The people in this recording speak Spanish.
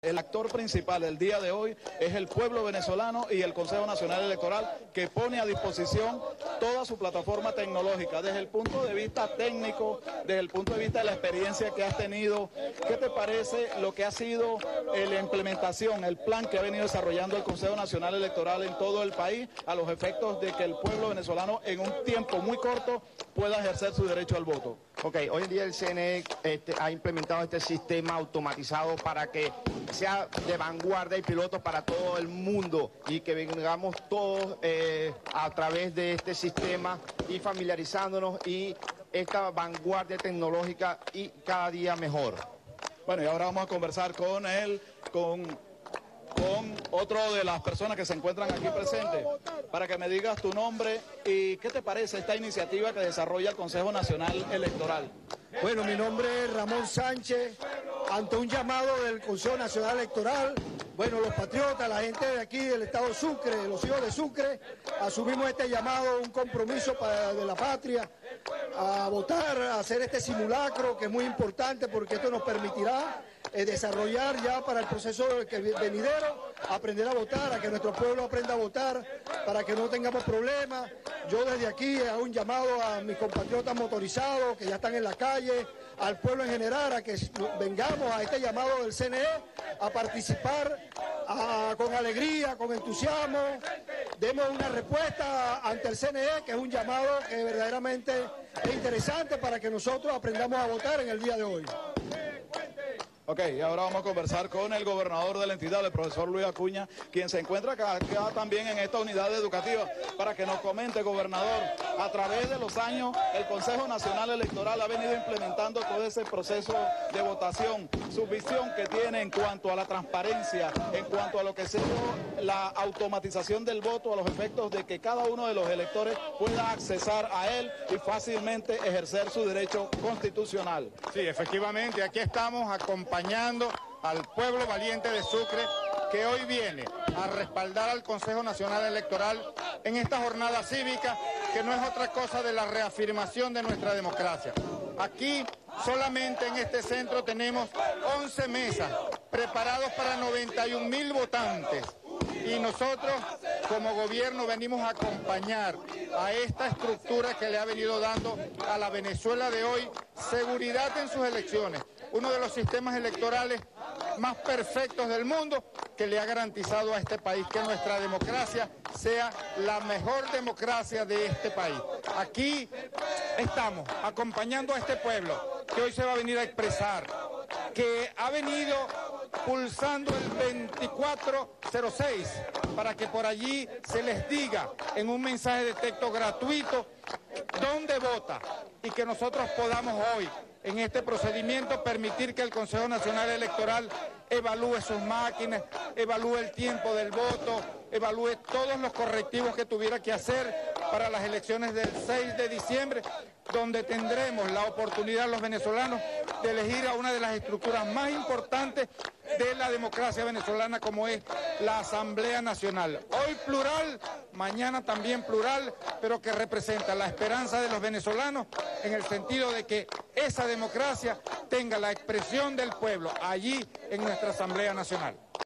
El actor principal el día de hoy es el pueblo venezolano y el Consejo Nacional Electoral, que pone a disposición toda su plataforma tecnológica desde el punto de vista técnico, desde el punto de vista de la experiencia que has tenido. ¿Qué te parece lo que ha sido la implementación, el plan que ha venido desarrollando el Consejo Nacional Electoral en todo el país a los efectos de que el pueblo venezolano en un tiempo muy corto pueda ejercer su derecho al voto? Ok, hoy en día el CNE ha implementado este sistema automatizado para que sea de vanguardia y piloto para todo el mundo y que vengamos todos a través de este sistema y familiarizándonos y esta vanguardia tecnológica y cada día mejor. Bueno, y ahora vamos a conversar con él, con otro de las personas que se encuentran aquí presentes, para que me digas tu nombre y qué te parece esta iniciativa que desarrolla el Consejo Nacional Electoral. Bueno, mi nombre es Ramón Sánchez. Ante un llamado del Consejo Nacional Electoral, bueno, los patriotas, la gente de aquí del estado de Sucre, los hijos de Sucre, asumimos este llamado, un compromiso de la patria, a votar, a hacer este simulacro, que es muy importante porque esto nos permitirá desarrollar ya para el proceso venidero, aprender a votar, a que nuestro pueblo aprenda a votar, para que no tengamos problemas. Yo desde aquí hago un llamado a mis compatriotas motorizados que ya están en la calle, al pueblo en general, a que vengamos a este llamado del CNE a participar con alegría, con entusiasmo. Demos una respuesta ante el CNE, que es un llamado que verdaderamente es interesante para que nosotros aprendamos a votar en el día de hoy. Ok, y ahora vamos a conversar con el gobernador de la entidad, el profesor Luis Acuña, quien se encuentra acá también en esta unidad educativa, para que nos comente, gobernador, a través de los años el Consejo Nacional Electoral ha venido implementando todo ese proceso de votación, su visión que tiene en cuanto a la transparencia, en cuanto a lo que sea la automatización del voto, a los efectos de que cada uno de los electores pueda accesar a él y fácilmente ejercer su derecho constitucional. Sí, efectivamente, aquí estamos acompañando al pueblo valiente de Sucre, que hoy viene a respaldar al Consejo Nacional Electoral en esta jornada cívica, que no es otra cosa de la reafirmación de nuestra democracia. Aquí solamente en este centro tenemos 11 mesas preparados para 91.000 votantes. Y nosotros, como gobierno, venimos a acompañar a esta estructura que le ha venido dando a la Venezuela de hoy seguridad en sus elecciones. Uno de los sistemas electorales más perfectos del mundo, que le ha garantizado a este país que nuestra democracia sea la mejor democracia de este país. Aquí estamos acompañando a este pueblo que hoy se va a venir a expresar, que ha venido pulsando el 2406 para que por allí se les diga en un mensaje de texto gratuito dónde vota, y que nosotros podamos hoy en este procedimiento permitir que el Consejo Nacional Electoral evalúe sus máquinas, evalúe el tiempo del voto, evalúe todos los correctivos que tuviera que hacer para las elecciones del 6 de diciembre, donde tendremos la oportunidad los venezolanos de elegir a una de las estructuras más importantes de la democracia venezolana, como es la Asamblea Nacional. Hoy plural, mañana también plural, pero que representa la esperanza de los venezolanos en el sentido de que esa democracia tenga la expresión del pueblo allí en nuestra Asamblea Nacional.